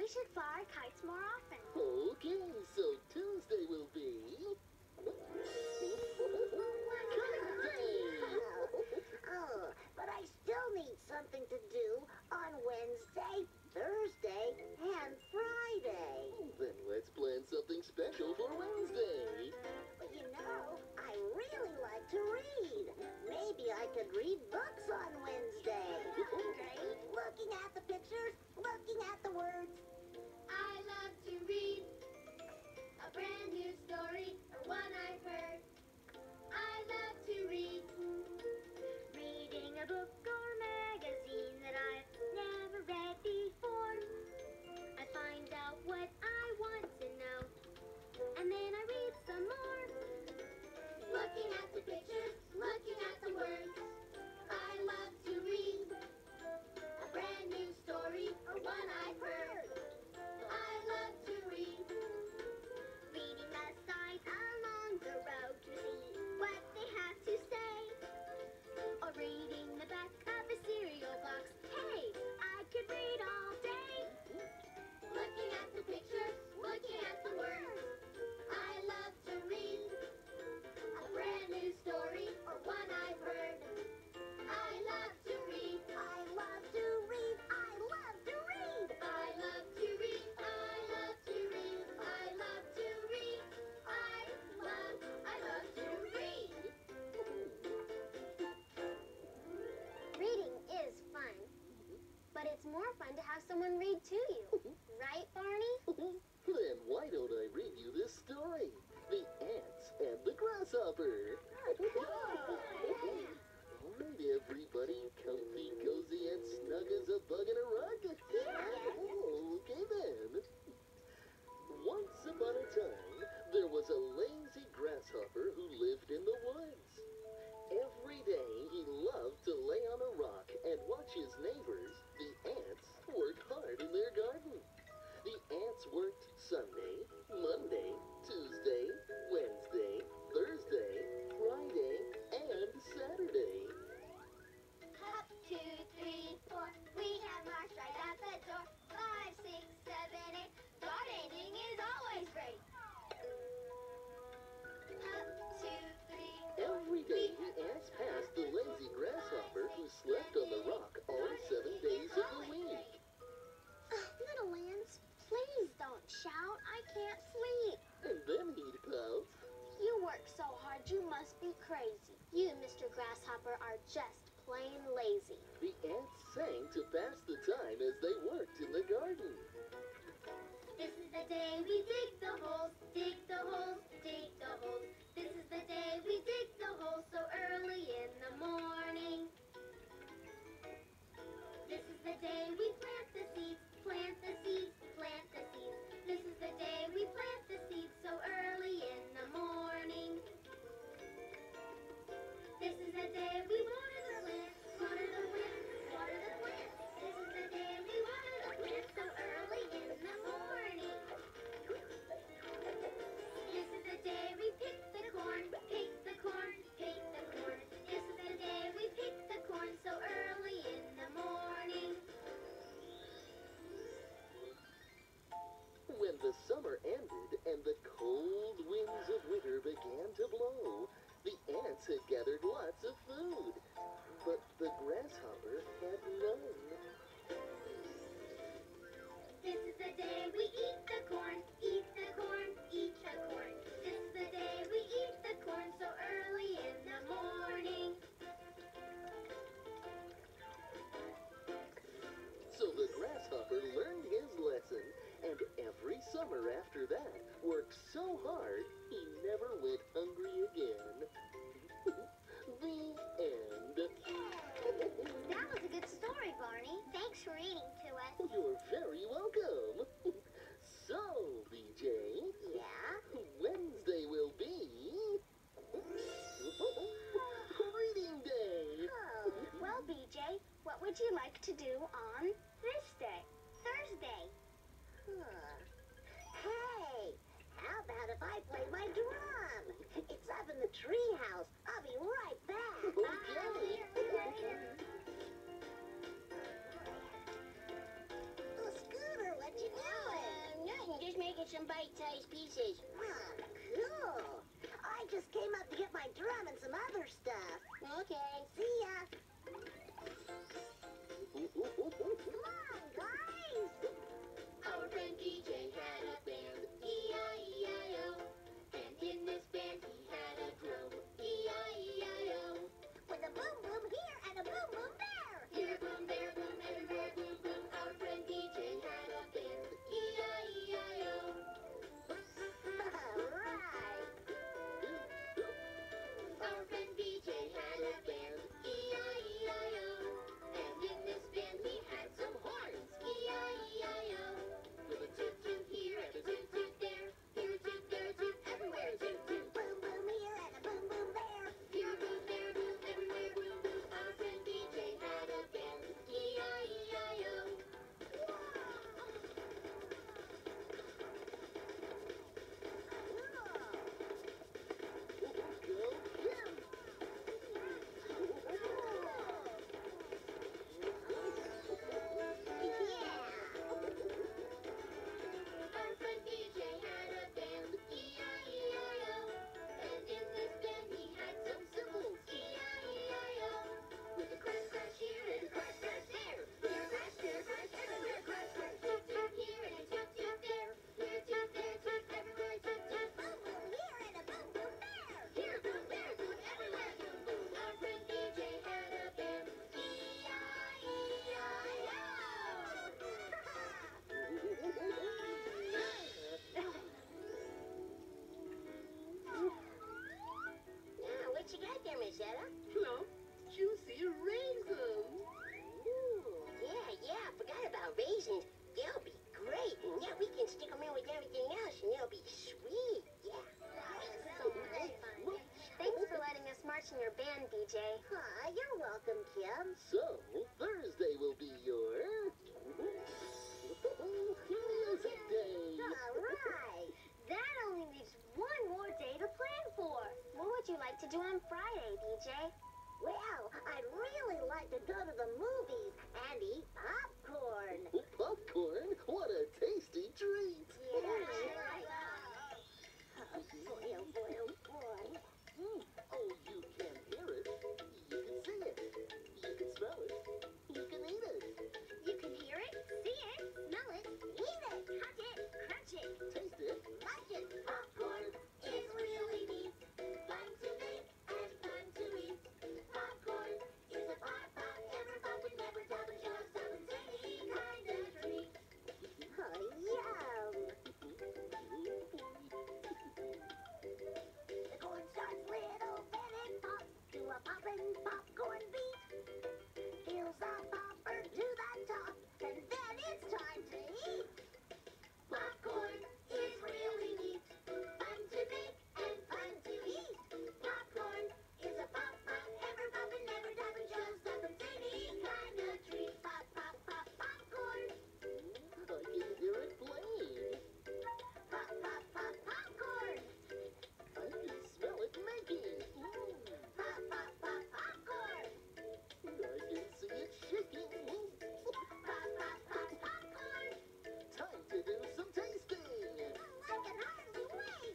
We should fly our kites more often. Okay, so Tuesday will be... Kite Day! Oh, but I still need something to do on Wednesday, Thursday, and Friday. Then let's plan something special for Wednesday. But you know, I really like to read. Maybe I could read books on Wednesday. Great. Looking at the pictures, looking at the words. I love to read a brand new story or one I've heard. I love to read. Reading a book or magazine that I've never read before. I find out what I want to know, and then I read some more. Looking at the pictures, looking at the words. I love to read a brand new story or one I've heard. I love to read. Reading the signs along the road to see what they have to say. Or reading the back of a cereal box. Hey, I could read all day. Looking at the pictures, looking at the words. I love to read a brand new story or one I've heard. I love to read. I love to read. I love to read. I love to read. I love to read. I love to read. I love to read. Reading is fun, but it's more fun to have someone read to you. Right, Barney? Then why don't I read you this story? The Ants and the Grasshopper. All right, everybody, comfy, cozy, and snug as a bug in a rug? Okay then. Once upon a time, there was a lazy grasshopper who lived in the woods. Every day, he loved to lay on a rock and watch his neighbors, the ants, work hard in their garden. The ants worked Sunday, Monday, Tuesday, Wednesday, Thursday, Friday, and Saturday. Up, 2, 3, 4. We have marched right out the door. 5, 6, 7, 8. Gardening is always great. Up, 2, 3, 4. Every day, the ants passed the lazy grasshopper who slept on the rock all 7 days of the week. Little Lance, please don't shout. I can't sleep. And then he'd pout. You work so hard, you must be crazy. You, Mr. Grasshopper, are just plain lazy. The ants sang to pass the time as they worked in the garden. This is the day we dig the holes, dig the holes, dig the holes. This is the day we dig the holes so early in the morning. This is the day we plant the seeds, plant the seeds, plant the seeds. This is the day we plant the seeds so early in the morning. This is the day we water the plants, water the plants, water the plants. This is the day we water the plants so early in the morning. This is the day we pick the corn, pick the corn, pick the corn. This is the day we pick the corn so early in the morning. When the summer ended and the cold winds of winter began to blow, the ants had gathered lots of food, but the grasshopper had none. This is the day we eat the corn, eat the corn, eat the corn. This is the day we eat the corn so early in the morning. So the grasshopper learned his lesson, and every summer after that worked so hard he never went hungry again. The end. That was a good story, Barney. Thanks for reading to us. You're very welcome. So, BJ, Yeah? Wednesday will be reading day. Oh, well, BJ, what would you like to do on this day, Thursday? Hey, how about if I play my drum? It's up in the treehouse. I'll be right back. Okay. Oh, Scooter, what you doing? some bite-sized pieces. Ah, cool. I just came up to get my drum and some other stuff. Okay. See ya. Come on, guys. Our friend DJ had a band, E-I-E-I-O. And in this band he had a drum, E-I-E-I-O. With a boom boom here and a boom boom there. Here boom, there boom, everywhere boom boom. Our friend DJ had a band, E-I-E-I-O. All right. Our friend DJ had a band, E-I-E-I-O. And in this band we had some horns, E-I-E-I-O. With a toot toot here and a toot toot there. Here a toot, there a toot, everywhere a toot toot. Boom boom here and a boom boom there. Here boom, there boom, everywhere boom boom. Our friend DJ had a band, E-I-E-I-O. Our friend DJ had a band, E-I-E-I-O. And in this band he had some cymbals, E-I-E-I-O. With a crash crash here and a crash crash there. Here crash, there crash, everywhere crash crash. Toot toot here and a toot toot there. Here toot, there toot, everywhere toot toot. Boom boom here and a boom boom there. Here boom, there boom, everywhere boom boom. Our friend DJ had a band, Now, what you got there, Miss Ella? Plump, juicy raisins. Yeah, forgot about raisins. They'll be great. Yeah, we can stick them in with everything else, and they'll be sweet. Yeah. So much fun. Thanks for letting us march in your band, DJ. You're welcome, Kim. So, Thursday will be your music day. All right. That only leaves one more day to plan for. What would you like to do on Friday, DJ? Well, I'd really like to go to the movies and eat popcorn. Popcorn? What a tasty treat. Yeah. Oh, boy, oh, boy, oh, boy. Oh, you can hear it. You can see it. You can smell it. You can eat it. You can hear it, see it, smell it, eat it, touch it, crunch it. Taste it. Lunch it. popcorn is really neat. Fun to make and fun to eat. Popcorn is a pop pop, ever poppin', never toppin', just stoppin', zany kind of treat. Oh, yum. The corn starts little and it pops to a poppin' popcorn beat. Fills the popper to the top, and then it's time to eat. Popcorn is really neat. Fun to make and fun to eat. Popcorn is a pop pop, ever poppin', never toppin', just stoppin', zany kind of treat. Pop pop pop popcorn. I can hear it playing. Pop pop pop popcorn. I can smell it making. Pop pop pop popcorn. I can see it shaking. Pop pop pop popcorn. Time to do some tasting. I can hardly wait.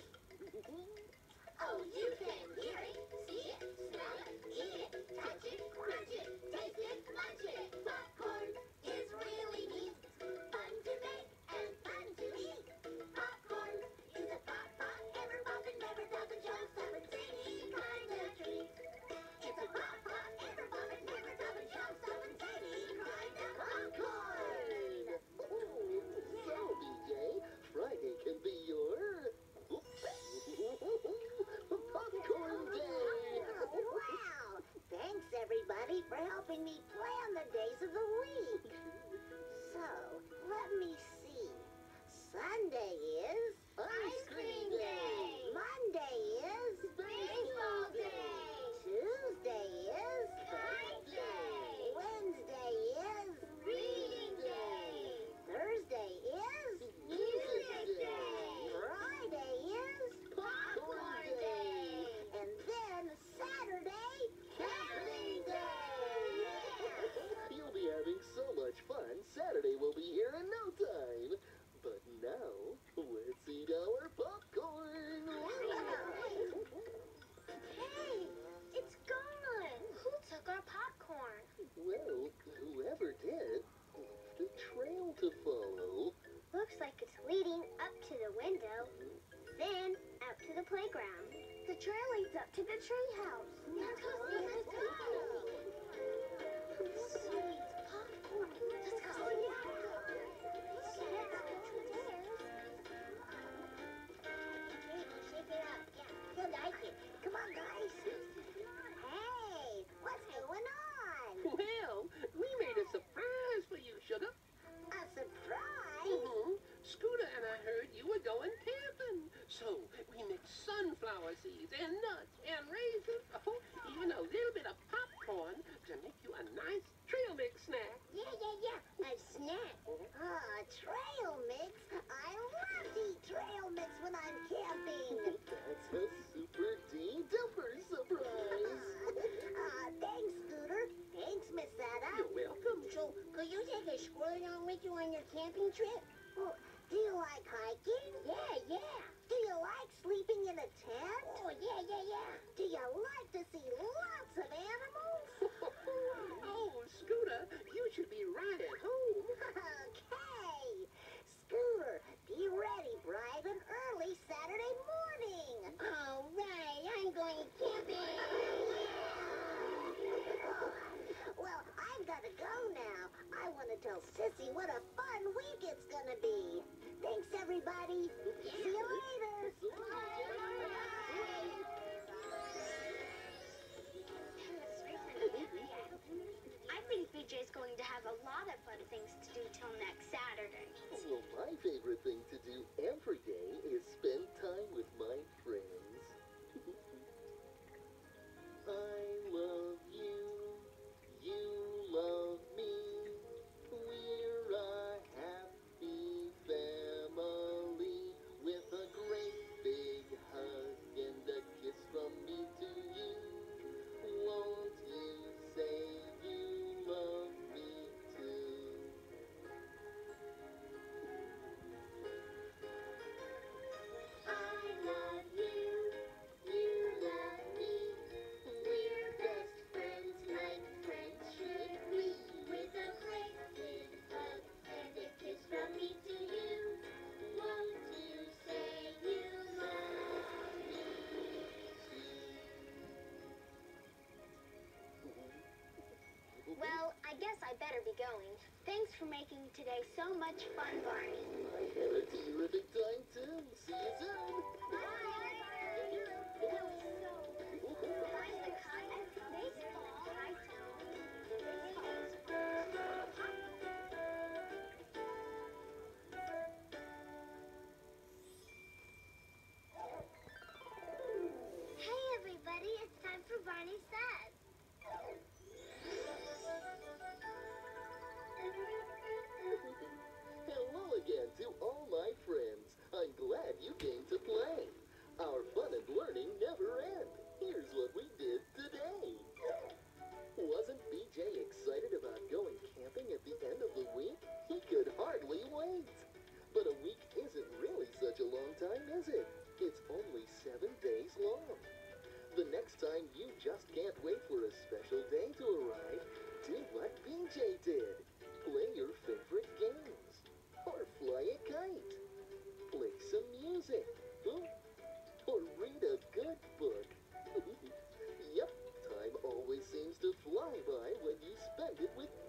Oh, you can hear it, see it, smell it, eat it, touch it, crunch it, taste it, munch it. Popcorn is really neat. Fun to make and fun to eat. Popcorn is a pop pop, ever poppin', never toppin', just stoppin', zany kind of treat. It's a pop pop, ever poppin', never toppin', just stoppin', zany kind of popcorn. So, DJ, Friday can be your popcorn day. Oh, wow. Thanks, everybody, for helping me plan the days of the week. So, let me see. Sunday is Ice cream day. Monday is Baseball day. Tuesday is Kite day. Wednesday is Reading day. Thursday is Music day. Friday is Popcorn day. and then Saturday Caroling day. Yeah. leading up to the window, then out to the playground. The trail leads up to the treehouse. Let's go see it. Let's go. Sweet popcorn. Let's go see it. Shake it up. Yeah, he'll like it. Come on, guys. Hey, what's going on? Well, we made a surprise for you, Sugar. A surprise? Scooter and I heard you were going camping. So we mixed sunflower seeds and nuts and raisins, even a little bit of popcorn to make you a nice trail mix snack. Yeah. A snack. Trail mix? I love to eat trail mix when I'm camping. That's a super duper surprise. Thanks, Scooter. Thanks, Miss Ada. You're welcome. So, could you take a squirrel along with you on your camping trip? Oh, do you like hiking? Yeah. Do you like sleeping in a tent? Oh, yeah. Do you like to see lots of animals? Oh, Scooter, you should be right at home. Okay. Scooter, be ready bright and early Saturday morning. All right, I'm going camping. Well, I've got to go now. I want to tell Sissy what a fun week it's going to be. Thanks, everybody. See you later. I think BJ's going to have a lot of fun things to do till next Saturday. Well, my favorite thing to do every day is spend time with my friends. I love you. You love me. We're a happy family with a great big hug and a kiss from me to you. Won't you say you love me too? I love you. You love me. We're best friends like friends should be. With a great big hug and a kiss from me to you. Won't you say you love me? Well, I guess I better be going. Thanks for making today so much fun, Barney. I had a terrific time too. See you soon. Hey everybody, it's time for Barney Says. Hello again to all my friends. I'm glad you came to play. Our fun and learning never end. Here's what we did today. Wasn't BJ excited about going camping at the end of the week? He could hardly wait. But a week isn't really such a long time, is it? It's only 7 days long. The next time you just can't wait for a special day to arrive, do what BJ did. Play your favorite games. Or fly a kite. Play some music. Or read a good book. Yep, time always seems to fly by when you spend it with